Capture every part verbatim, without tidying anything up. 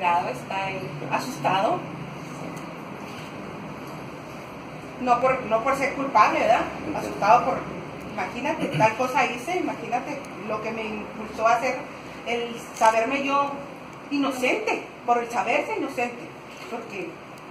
desesperado, está él asustado. No por, no por ser culpable, ¿verdad? Asustado por, imagínate, tal cosa hice, imagínate lo que me impulsó a hacer, el saberme yo inocente, por el saberse inocente, porque...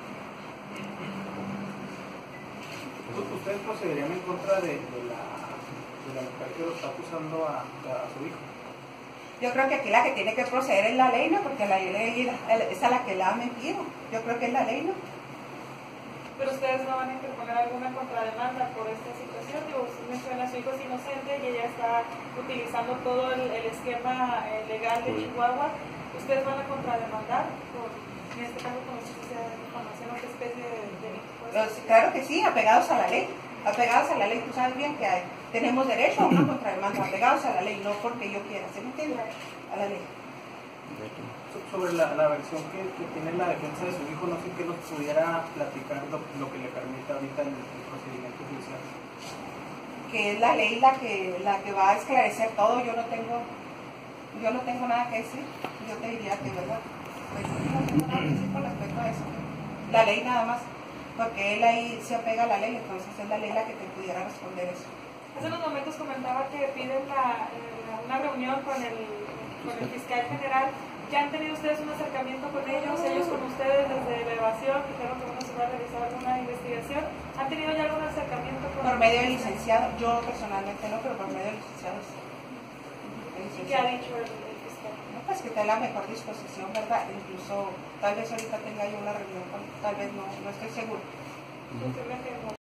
¿Ustedes procederían en contra de, de, la, de la mujer que lo está acusando a, a su hijo? Yo creo que aquí la que tiene que proceder es la ley, ¿no? Porque la ley es a la que le ha mentido. Yo creo que es la ley, ¿no? Pero ustedes no van a interponer alguna contrademanda por esta situación. Digo, usted menciona a su hijo es inocente y ella está utilizando todo el, el esquema eh, legal de Chihuahua. ¿Ustedes van a contrademandar por, en este caso, con la justicia de información o qué especie de delito? Pues, claro que sí, apegados a la ley. Apegados a la ley, tú sabes bien que hay, tenemos derecho a una contrademanda, apegados a la ley, no porque yo quiera, ¿se me entiende? A la ley. Sobre la, la versión que, que tiene la defensa de su hijo, no sé qué nos pudiera platicar lo, lo que le permite ahorita el, el procedimiento judicial. Que es la ley la que, la que va a esclarecer todo, yo no tengo, yo no tengo nada que decir, yo te diría que verdad, pues no tengo nada que decir con respecto a eso. La ley nada más. Porque él ahí se apega a la ley, entonces es la ley la que te pudiera responder eso. Hace unos momentos comentaba que piden la, la, una reunión con el, con el fiscal general. ¿Ya han tenido ustedes un acercamiento con ellos? Ellos con ustedes desde la evasión, dijeron que uno se va a realizar alguna investigación. ¿Han tenido ya algún acercamiento con Por medio del licenciado, yo personalmente no, pero por medio del licenciado sí. ¿Y qué ha dicho el, el fiscal? No, pues que está en la mejor disposición, ¿verdad? Incluso tal vez ahorita tenga yo una reunión con, tal vez no, no estoy seguro. Simplemente no.